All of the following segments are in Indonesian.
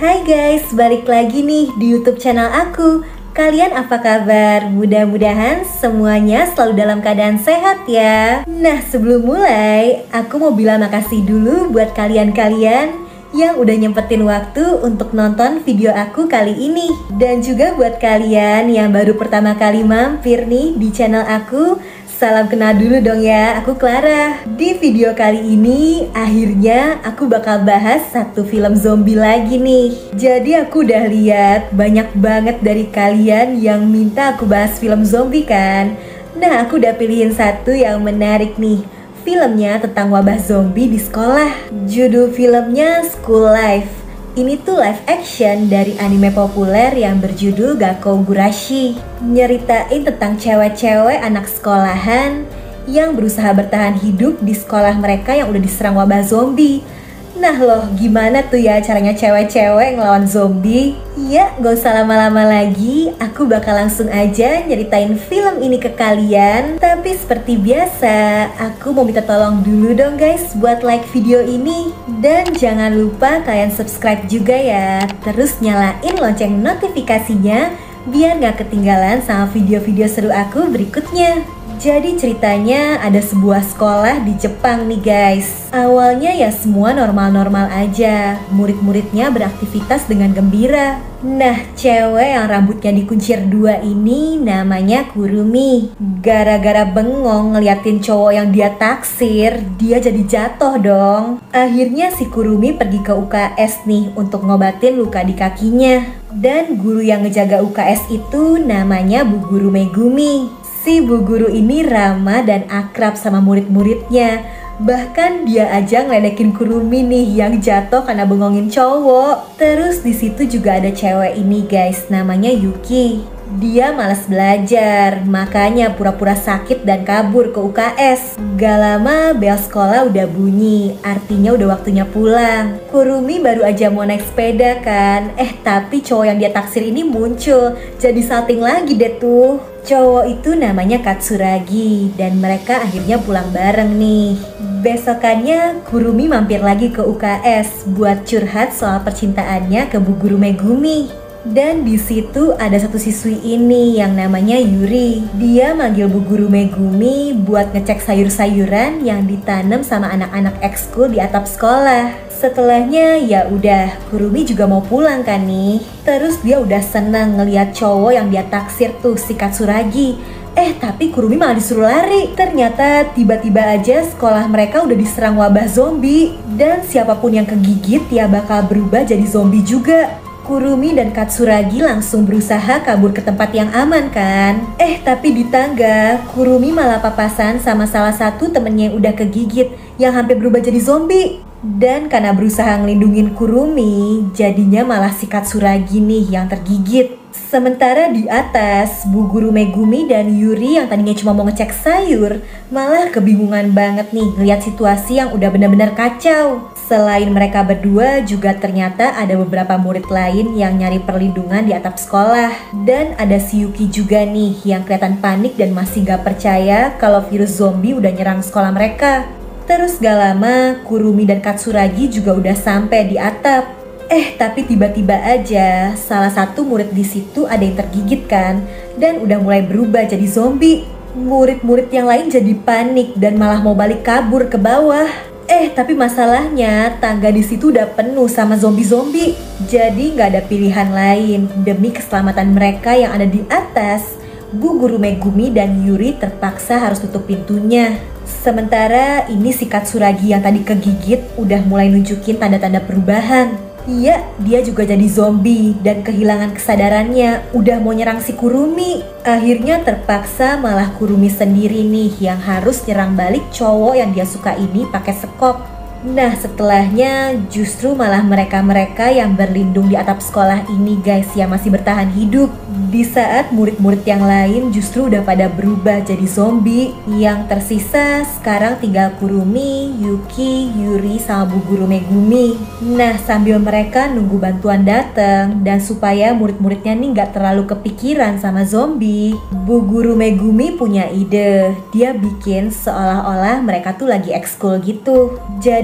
Hai guys, balik lagi nih di YouTube channel aku. Kalian apa kabar? Mudah-mudahan semuanya selalu dalam keadaan sehat ya. Nah, sebelum mulai, aku mau bilang makasih dulu buat kalian-kalian yang udah nyempetin waktu untuk nonton video aku kali ini. Dan juga buat kalian yang baru pertama kali mampir nih di channel aku, salam kenal dulu dong ya, aku Clara. Di video kali ini, akhirnya aku bakal bahas satu film zombie lagi nih. Jadi aku udah lihat banyak banget dari kalian yang minta aku bahas film zombie kan. Nah, aku udah pilihin satu yang menarik nih. Filmnya tentang wabah zombie di sekolah. Judul filmnya School Life. Ini tuh live action dari anime populer yang berjudul Gakkougurashi. Nyeritain tentang cewek-cewek anak sekolahan yang berusaha bertahan hidup di sekolah mereka yang udah diserang wabah zombie. Nah loh, gimana tuh ya caranya cewek-cewek ngelawan zombie? Ya, gak usah lama-lama lagi, aku bakal langsung aja nyeritain film ini ke kalian. Tapi seperti biasa, aku mau minta tolong dulu dong guys buat like video ini. Dan jangan lupa kalian subscribe juga ya. Terus nyalain lonceng notifikasinya biar gak ketinggalan sama video-video seru aku berikutnya. Jadi ceritanya ada sebuah sekolah di Jepang nih guys. Awalnya ya semua normal-normal aja. Murid-muridnya beraktivitas dengan gembira. Nah, cewek yang rambutnya dikuncir dua ini namanya Kurumi. Gara-gara bengong ngeliatin cowok yang dia taksir, dia jadi jatuh dong. Akhirnya si Kurumi pergi ke UKS nih untuk ngobatin luka di kakinya. Dan guru yang ngejaga UKS itu namanya Bu Guru Megumi. Si Bu Guru ini ramah dan akrab sama murid-muridnya. Bahkan dia aja ngeledekin Kurumi nih yang jatuh karena bengongin cowok. Terus di situ juga ada cewek ini guys, namanya Yuki. Dia malas belajar, makanya pura-pura sakit dan kabur ke UKS. Gak lama bel sekolah udah bunyi, artinya udah waktunya pulang. Kurumi baru aja mau naik sepeda kan. Tapi cowok yang dia taksir ini muncul, jadi salting lagi deh tuh. Cowok itu namanya Katsuragi dan mereka akhirnya pulang bareng nih. Besokannya Kurumi mampir lagi ke UKS buat curhat soal percintaannya ke Bu Guru Megumi. Dan di situ ada satu siswi ini yang namanya Yuri. Dia manggil Bu Guru Megumi buat ngecek sayur-sayuran yang ditanam sama anak-anak ekskul di atap sekolah. Setelahnya ya udah, Kurumi juga mau pulang kan nih. Terus dia udah seneng ngeliat cowok yang dia taksir tuh, si Katsuragi. Tapi Kurumi malah disuruh lari. Ternyata tiba-tiba aja sekolah mereka udah diserang wabah zombie. Dan siapapun yang kegigit ya bakal berubah jadi zombie juga. Kurumi dan Katsuragi langsung berusaha kabur ke tempat yang aman kan. Tapi di tangga, Kurumi malah papasan sama salah satu temennya yang udah kegigit, yang hampir berubah jadi zombie. Dan karena berusaha ngelindungin Kurumi, jadinya malah si Katsuragi nih yang tergigit. Sementara di atas, Bu Guru Megumi dan Yuri yang tadinya cuma mau ngecek sayur, malah kebingungan banget nih ngeliat situasi yang udah benar-benar kacau. Selain mereka berdua, juga ternyata ada beberapa murid lain yang nyari perlindungan di atap sekolah. Dan ada si Yuki juga nih yang kelihatan panik dan masih gak percaya kalau virus zombie udah nyerang sekolah mereka. Terus gak lama, Kurumi dan Katsuragi juga udah sampai di atap. Tapi tiba-tiba aja salah satu murid di situ ada yang tergigit kan, dan udah mulai berubah jadi zombie. Murid-murid yang lain jadi panik dan malah mau balik kabur ke bawah. Tapi masalahnya tangga di situ udah penuh sama zombie-zombie. Jadi nggak ada pilihan lain. Demi keselamatan mereka yang ada di atas, Bu Guru Megumi dan Yuri terpaksa harus tutup pintunya. Sementara ini si Katsuragi yang tadi kegigit udah mulai nunjukin tanda-tanda perubahan. Iya, dia juga jadi zombie dan kehilangan kesadarannya, udah mau nyerang si Kurumi. Akhirnya terpaksa malah Kurumi sendiri nih yang harus nyerang balik cowok yang dia suka ini pakai sekop. Nah, setelahnya justru malah mereka-mereka yang berlindung di atap sekolah ini guys yang masih bertahan hidup. Di saat murid-murid yang lain justru udah pada berubah jadi zombie. Yang tersisa sekarang tinggal Kurumi, Yuki, Yuri, sama Bu Guru Megumi. Nah, sambil mereka nunggu bantuan datang dan supaya murid-muridnya nih gak terlalu kepikiran sama zombie, Bu Guru Megumi punya ide. Dia bikin seolah-olah mereka tuh lagi ekskul gitu. Jadi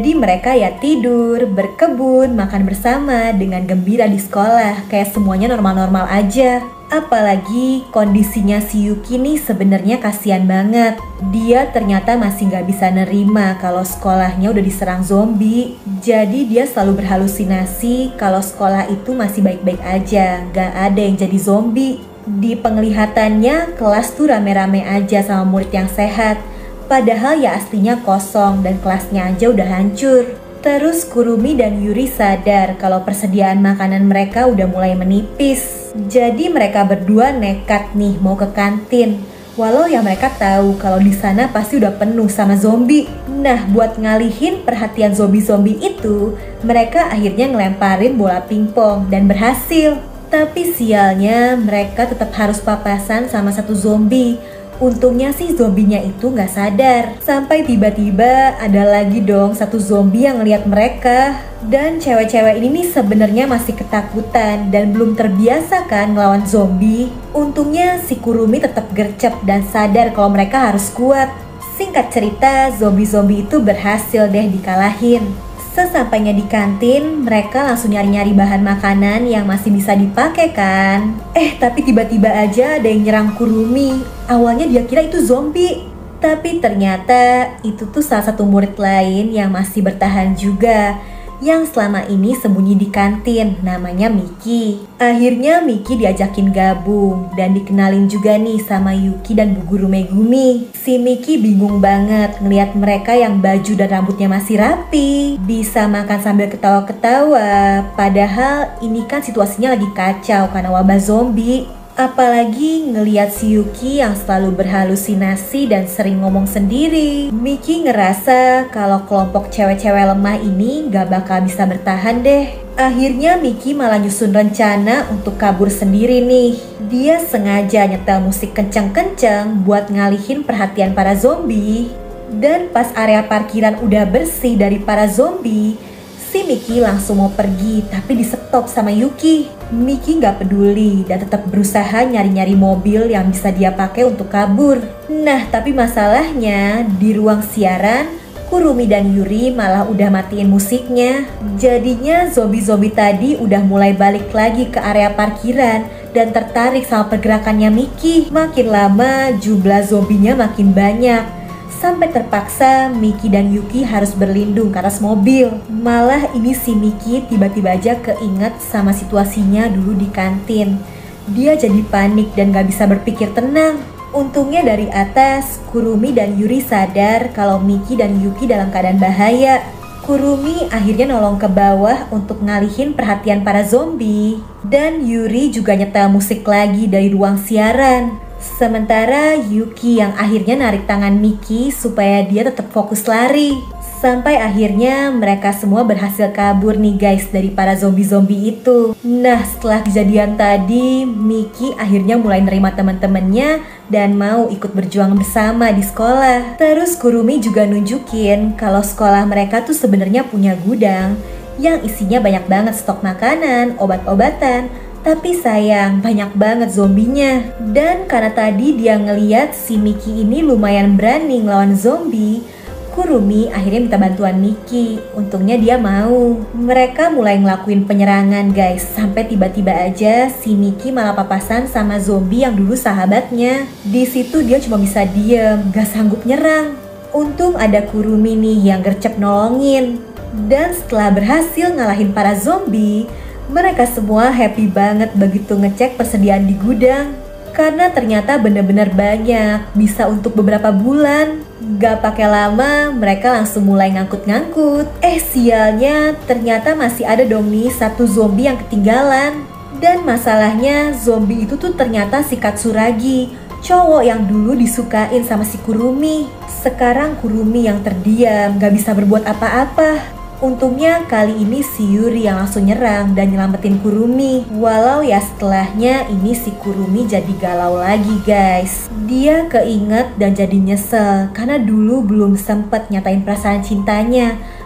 Jadi mereka ya tidur, berkebun, makan bersama dengan gembira di sekolah. Kayak semuanya normal-normal aja. Apalagi kondisinya si Yuki nih sebenarnya kasihan banget. Dia ternyata masih gak bisa nerima kalau sekolahnya udah diserang zombie. Jadi dia selalu berhalusinasi kalau sekolah itu masih baik-baik aja, gak ada yang jadi zombie. Di penglihatannya kelas tuh rame-rame aja sama murid yang sehat. Padahal ya aslinya kosong dan kelasnya aja udah hancur. Terus Kurumi dan Yuri sadar kalau persediaan makanan mereka udah mulai menipis. Jadi mereka berdua nekat nih mau ke kantin. Walau ya mereka tahu kalau di sana pasti udah penuh sama zombie. Nah, buat ngalihin perhatian zombie-zombie itu, mereka akhirnya ngelemparin bola pingpong dan berhasil. Tapi sialnya mereka tetap harus papasan sama satu zombie. Untungnya sih zombinya itu nggak sadar. Sampai tiba-tiba ada lagi dong satu zombie yang ngeliat mereka. Dan cewek-cewek ini nih sebenarnya masih ketakutan dan belum terbiasa kan ngelawan zombie. Untungnya si Kurumi tetap gercep dan sadar kalau mereka harus kuat. Singkat cerita, zombie-zombie itu berhasil deh dikalahin. Sesampainya di kantin, mereka langsung nyari-nyari bahan makanan yang masih bisa dipakai kan. Tapi tiba-tiba aja ada yang nyerang Kurumi. Awalnya dia kira itu zombie. Tapi ternyata itu tuh salah satu murid lain yang masih bertahan juga. Yang selama ini sembunyi di kantin, namanya Miki. Akhirnya Miki diajakin gabung dan dikenalin juga nih sama Yuki dan Bu Guru Megumi. Si Miki bingung banget ngeliat mereka yang baju dan rambutnya masih rapi, bisa makan sambil ketawa-ketawa. Padahal ini kan situasinya lagi kacau karena wabah zombie. Apalagi ngeliat si Yuki yang selalu berhalusinasi dan sering ngomong sendiri. Miki ngerasa kalau kelompok cewek-cewek lemah ini gak bakal bisa bertahan deh. Akhirnya Miki malah nyusun rencana untuk kabur sendiri nih. Dia sengaja nyetel musik kenceng-kenceng buat ngalihin perhatian para zombie. Dan pas area parkiran udah bersih dari para zombie, si Miki langsung mau pergi tapi di-stop sama Yuki. Miki gak peduli dan tetap berusaha nyari-nyari mobil yang bisa dia pakai untuk kabur. Nah, tapi masalahnya di ruang siaran, Kurumi dan Yuri malah udah matiin musiknya. Jadinya zombie-zombie tadi udah mulai balik lagi ke area parkiran dan tertarik sama pergerakannya Miki. Makin lama jumlah zombinya makin banyak. Sampai terpaksa Miki dan Yuki harus berlindung ke atas mobil. Malah ini si Miki tiba-tiba aja keinget sama situasinya dulu di kantin. Dia jadi panik dan gak bisa berpikir tenang. Untungnya dari atas, Kurumi dan Yuri sadar kalau Miki dan Yuki dalam keadaan bahaya. Kurumi akhirnya nolong ke bawah untuk ngalihin perhatian para zombie. Dan Yuri juga nyetel musik lagi dari ruang siaran. Sementara Yuki yang akhirnya narik tangan Miki supaya dia tetap fokus lari. Sampai akhirnya mereka semua berhasil kabur nih guys dari para zombie-zombie itu. Nah, setelah kejadian tadi, Miki akhirnya mulai nerima teman-temannya dan mau ikut berjuang bersama di sekolah. Terus Kurumi juga nunjukin kalau sekolah mereka tuh sebenarnya punya gudang yang isinya banyak banget stok makanan, obat-obatan. Tapi sayang, banyak banget zombinya. Dan karena tadi dia ngeliat si Miki ini lumayan berani ngelawan zombie, Kurumi akhirnya minta bantuan Miki. Untungnya dia mau. Mereka mulai ngelakuin penyerangan guys. Sampai tiba-tiba aja si Miki malah papasan sama zombie yang dulu sahabatnya. Di situ dia cuma bisa diem, gak sanggup nyerang. Untung ada Kurumi nih yang gercep nolongin. Dan setelah berhasil ngalahin para zombie, mereka semua happy banget begitu ngecek persediaan di gudang. Karena ternyata bener-bener banyak, bisa untuk beberapa bulan. Gak pakai lama, mereka langsung mulai ngangkut-ngangkut. Sialnya, ternyata masih ada dong nih satu zombie yang ketinggalan. Dan masalahnya, zombie itu tuh ternyata si Katsuragi, cowok yang dulu disukain sama si Kurumi. Sekarang Kurumi yang terdiam, gak bisa berbuat apa-apa. Untungnya kali ini si Yuri yang langsung nyerang dan nyelamatin Kurumi. Walau ya setelahnya ini si Kurumi jadi galau lagi guys. Dia keinget dan jadi nyesel karena dulu belum sempet nyatain perasaan cintanya.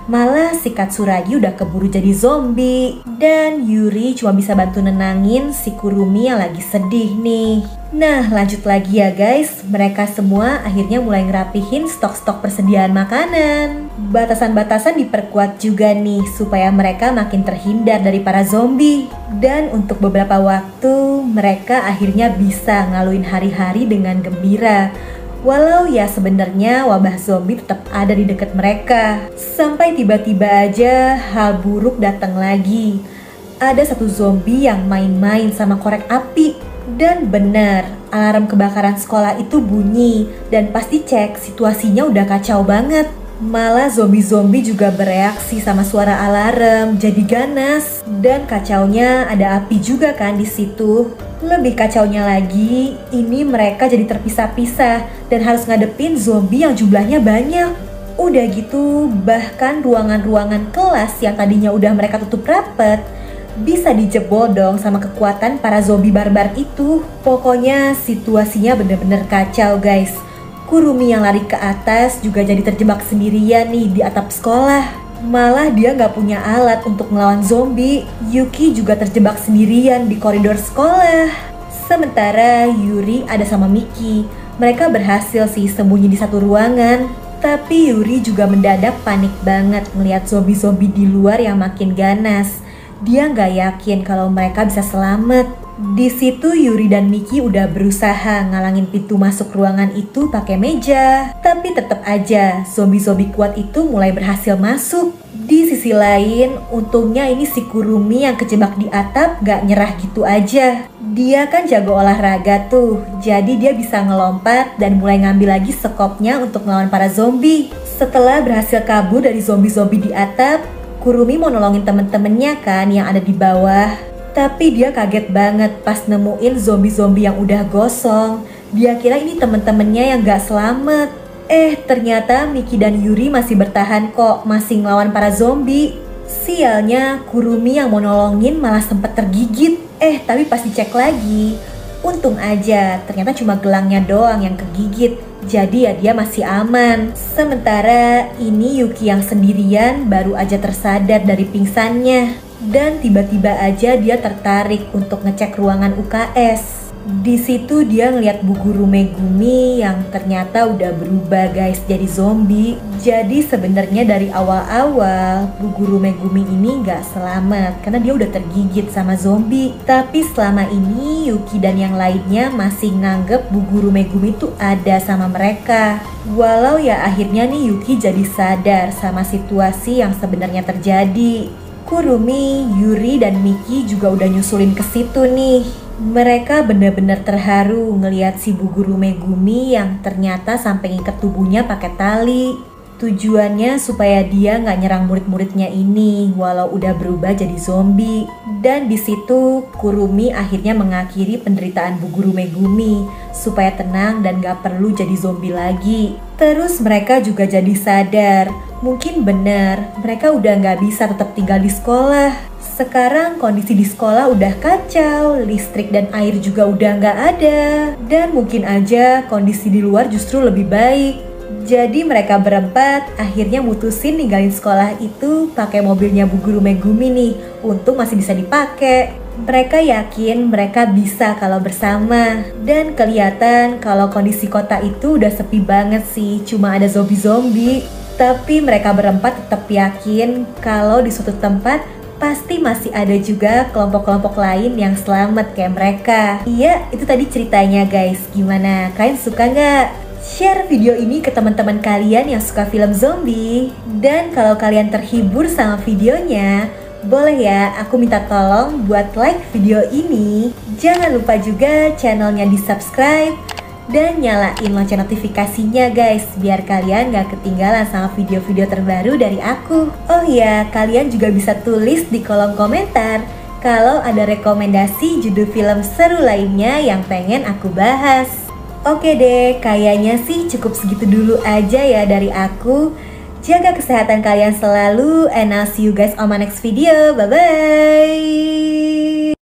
Malah si Katsuragi udah keburu jadi zombie. Dan Yuri cuma bisa bantu nenangin si Kurumi yang lagi sedih nih. Nah, lanjut lagi ya guys. Mereka semua akhirnya mulai ngerapihin stok-stok persediaan makanan. Batasan-batasan diperkuat juga nih supaya mereka makin terhindar dari para zombie. Dan untuk beberapa waktu mereka akhirnya bisa ngaluin hari-hari dengan gembira. Walau ya sebenarnya wabah zombie tetap ada di dekat mereka. Sampai tiba-tiba aja hal buruk datang lagi. Ada satu zombie yang main-main sama korek api. Dan benar, alarm kebakaran sekolah itu bunyi. Dan pas dicek situasinya udah kacau banget. Malah zombie-zombie juga bereaksi sama suara alarm, jadi ganas. Dan kacaunya ada api juga kan di situ. Lebih kacaunya lagi, ini mereka jadi terpisah-pisah dan harus ngadepin zombie yang jumlahnya banyak. Udah gitu, bahkan ruangan-ruangan kelas yang tadinya udah mereka tutup rapet bisa dijebol dong sama kekuatan para zombie barbar itu. Pokoknya situasinya bener-bener kacau guys. Kurumi yang lari ke atas juga jadi terjebak sendirian nih di atap sekolah. Malah dia nggak punya alat untuk melawan zombie. Yuki juga terjebak sendirian di koridor sekolah. Sementara Yuri ada sama Miki. Mereka berhasil sih sembunyi di satu ruangan. Tapi Yuri juga mendadak panik banget melihat zombie-zombie di luar yang makin ganas. Dia nggak yakin kalau mereka bisa selamat. Di situ Yuri dan Miki udah berusaha ngalangin pintu masuk ruangan itu pakai meja. Tapi tetap aja zombie-zombie kuat itu mulai berhasil masuk. Di sisi lain, untungnya ini si Kurumi yang kejebak di atap gak nyerah gitu aja. Dia kan jago olahraga tuh, jadi dia bisa ngelompat dan mulai ngambil lagi sekopnya untuk melawan para zombie. Setelah berhasil kabur dari zombie-zombie di atap, Kurumi mau nolongin temen-temennya kan yang ada di bawah. Tapi dia kaget banget pas nemuin zombie-zombie yang udah gosong. Dia kira ini temen-temennya yang gak selamat. Ternyata Miki dan Yuri masih bertahan kok, masih ngelawan para zombie. Sialnya, Kurumi yang mau nolongin malah sempat tergigit. Tapi pas dicek lagi, untung aja ternyata cuma gelangnya doang yang kegigit. Jadi ya dia masih aman. Sementara ini Yuki yang sendirian baru aja tersadar dari pingsannya. Dan tiba-tiba aja dia tertarik untuk ngecek ruangan UKS. Di situ dia ngeliat Bu Guru Megumi yang ternyata udah berubah guys jadi zombie. Jadi sebenarnya dari awal-awal Bu Guru Megumi ini nggak selamat karena dia udah tergigit sama zombie. Tapi selama ini Yuki dan yang lainnya masih nganggep Bu Guru Megumi itu ada sama mereka. Walau ya akhirnya nih Yuki jadi sadar sama situasi yang sebenarnya terjadi. Kurumi, Yuri, dan Miki juga udah nyusulin ke situ nih. Mereka benar-benar terharu ngelihat si Bu Guru Megumi yang ternyata sampai ngikat tubuhnya pakai tali. Tujuannya supaya dia nggak nyerang murid-muridnya ini walau udah berubah jadi zombie. Dan di situ Kurumi akhirnya mengakhiri penderitaan Bu Guru Megumi supaya tenang dan nggak perlu jadi zombie lagi. Terus mereka juga jadi sadar, mungkin benar mereka udah nggak bisa tetap tinggal di sekolah. Sekarang kondisi di sekolah udah kacau, listrik dan air juga udah nggak ada. Dan mungkin aja kondisi di luar justru lebih baik. Jadi mereka berempat akhirnya mutusin ninggalin sekolah itu pakai mobilnya Bu Guru Megumi nih. Untung masih bisa dipakai. Mereka yakin mereka bisa kalau bersama. Dan kelihatan kalau kondisi kota itu udah sepi banget sih, cuma ada zombie-zombie. Tapi mereka berempat tetap yakin kalau di suatu tempat pasti masih ada juga kelompok-kelompok lain yang selamat kayak mereka. Iya, itu tadi ceritanya guys. Gimana? Kalian suka nggak? Share video ini ke teman-teman kalian yang suka film zombie. Dan kalau kalian terhibur sama videonya, boleh ya aku minta tolong buat like video ini. Jangan lupa juga channelnya di subscribe dan nyalain lonceng notifikasinya guys, biar kalian gak ketinggalan sama video-video terbaru dari aku. Oh ya, kalian juga bisa tulis di kolom komentar kalau ada rekomendasi judul film seru lainnya yang pengen aku bahas. Oke deh, kayaknya sih cukup segitu dulu aja ya dari aku. Jaga kesehatan kalian selalu, and I'll see you guys on my next video. Bye-bye!